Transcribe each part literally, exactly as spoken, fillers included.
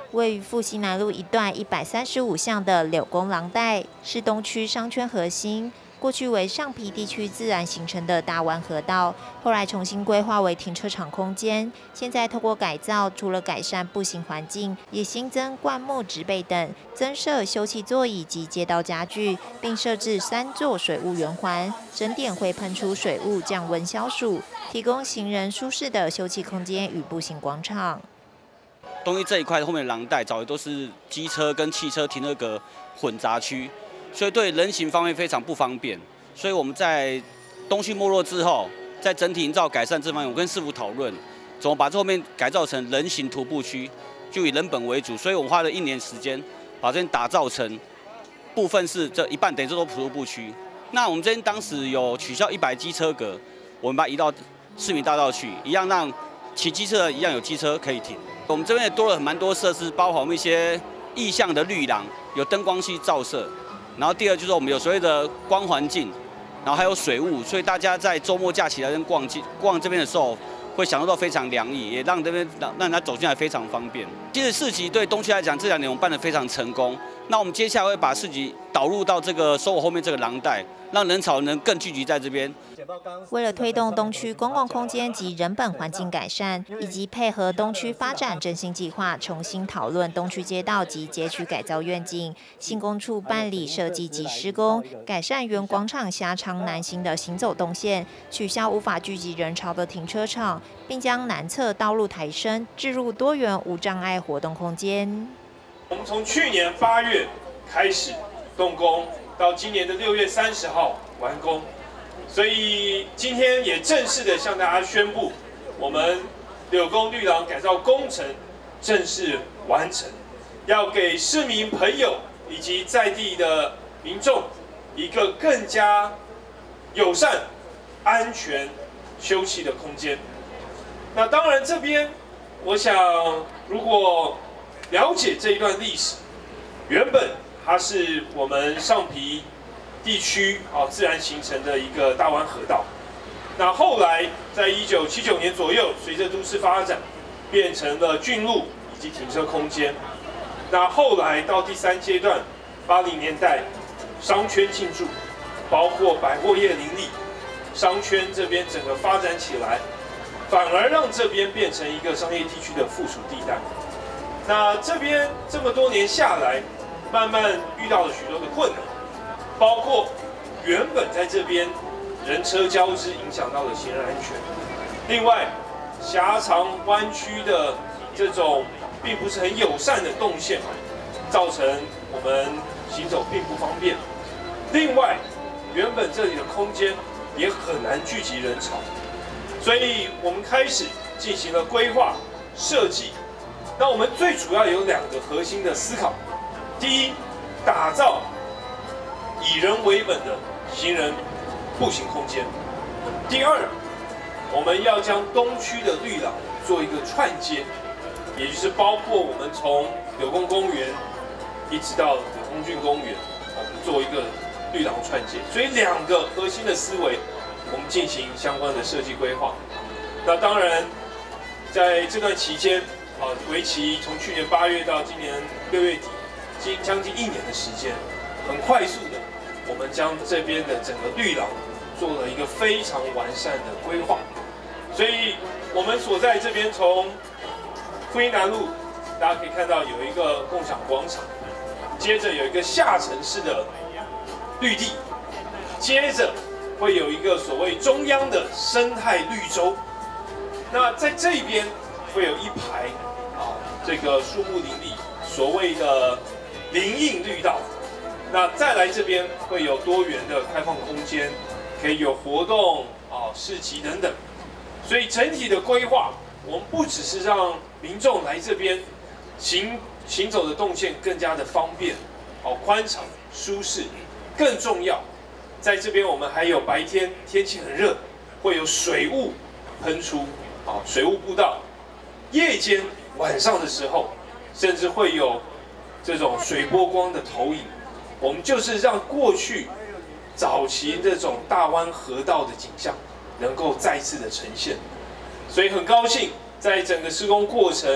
位于复兴南路一段一百三十五巷的柳公廊带，是东区商圈核心。过去为上皮地区自然形成的大湾河道，后来重新规划为停车场空间。现在透过改造，除了改善步行环境，也新增灌木植被等，增设休憩座椅及街道家具，并设置三座水雾圆环，整点会喷出水雾降温消暑，提供行人舒适的休憩空间与步行广场。 东区这一块后面的廊带，早期都是机车跟汽车停车格混杂区。 所以对人行方面非常不方便，所以我们在东区没落之后，在整体营造改善这方面，我跟师傅讨论，怎么把这后面改造成人行徒步区，就以人本为主。所以我们花了一年时间，把这边打造成部分是这一半等于这都徒步区。那我们这边当时有取消一百机车格，我们把它移到市民大道去，一样让骑机车的一样有机车可以停。我们这边也多了蛮多设施，包括我们一些意向的绿廊，有灯光系照射。 然后第二就是我们有所谓的光环境，然后还有水雾，所以大家在周末假期来这边逛街逛这边的时候，会享受到非常凉意，也让这边让让人家走进来非常方便。其实市集对东区来讲，这两年我们办得非常成功。那我们接下来会把市集导入到这个收我后面这个廊带，让人潮能更聚集在这边。 为了推动东区公共空间及人本环境改善，以及配合东区发展振兴计划，重新讨论东区街道及街区改造愿景，新工处办理设计及施工，改善原广场狭长南行的行走动线，取消无法聚集人潮的停车场，并将南侧道路抬升，置入多元无障碍活动空间。 我们从去年八月开始动工，到今年的六月三十号完工。 所以今天也正式的向大家宣布，我们柳公绿廊改造工程正式完成，要给市民朋友以及在地的民众一个更加友善、安全、休憩的空间。那当然，这边我想，如果了解这一段历史，原本它是我们上皮 地区啊，自然形成的一个大湾河道。那后来在一九七九年左右，随着都市发展，变成了郡路以及停车空间。那后来到第三阶段，八零年代商圈进驻，包括百货业林立，商圈这边整个发展起来，反而让这边变成一个商业地区的附属地带。那这边这么多年下来，慢慢遇到了许多的困难。 包括原本在这边人车交织，影响到了行人安全。另外，狭长弯曲的这种并不是很友善的动线，造成我们行走并不方便。另外，原本这里的空间也很难聚集人潮，所以我们开始进行了规划设计。那我们最主要有两个核心的思考：第一，打造 以人为本的行人步行空间。第二，我们要将东区的绿廊做一个串接，也就是包括我们从柳公公园一直到柳公郡公园，我们做一个绿廊串接。所以两个核心的思维，我们进行相关的设计规划。那当然，在这段期间，啊，为期从去年八月到今年六月底，近将近一年的时间，很快速的。 我们将这边的整个绿廊做了一个非常完善的规划，所以我们所在这边从复兴南路，大家可以看到有一个共享广场，接着有一个下沉式的绿地，接着会有一个所谓中央的生态绿洲，那在这边会有一排啊这个树木林立，所谓的林荫绿道。 那再来这边会有多元的开放空间，可以有活动啊、市集等等，所以整体的规划，我们不只是让民众来这边行行走的动线更加的方便，好宽敞舒适，更重要，在这边我们还有白天天气很热，会有水雾喷出，啊水雾步道，夜间晚上的时候，甚至会有这种水波光的投影。 我们就是让过去早期这种大湾河道的景象能够再次的呈现，所以很高兴在整个施工过程，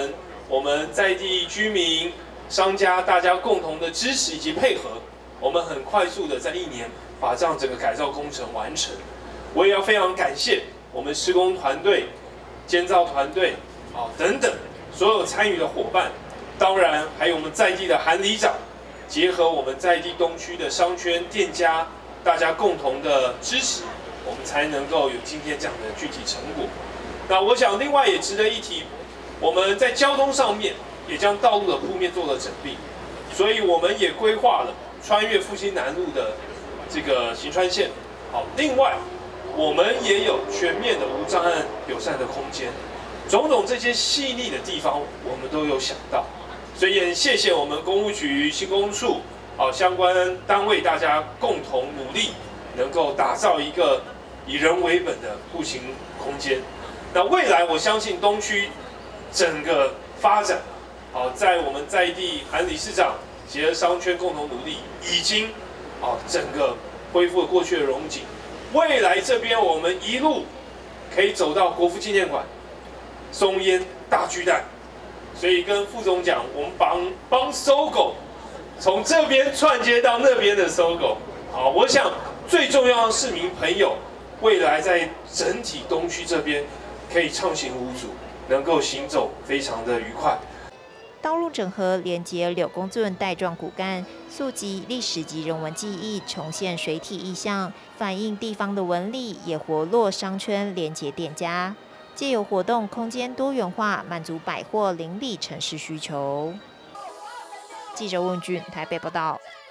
我们在地居民、商家大家共同的支持以及配合，我们很快速的在一年把这样整个改造工程完成。我也要非常感谢我们施工团队、监造团队啊等等所有参与的伙伴，当然还有我们在地的韩里长，结合我们在地东区的商圈店家，大家共同的支持，我们才能够有今天这样的具体成果。那我想另外也值得一提，我们在交通上面也将道路的铺面做了整并，所以我们也规划了穿越复兴南路的这个行川线。好，另外我们也有全面的无障碍友善的空间，种种这些细腻的地方我们都有想到，所以也很谢谢我们工务局、新工处好相关单位大家共同努力，能够打造一个以人为本的步行空间。那未来我相信东区整个发展，好，在我们在地韩理事长结合商圈共同努力，已经好整个恢复了过去的荣景。未来这边我们一路可以走到国父纪念馆、松烟、大巨蛋，所以跟副总讲，我们帮帮搜狗从这边串接到那边的搜狗。好，我想最重要的市民朋友，未来在整体东区这边可以畅行无阻，能够行走非常的愉快。 道路整合连接柳公圳带状骨干，溯及历史及人文记忆，重现水体意象，反映地方的纹理，也活络商圈，连接店家。借由活动空间多元化，满足百货邻里城市需求。记者问俊台北报道。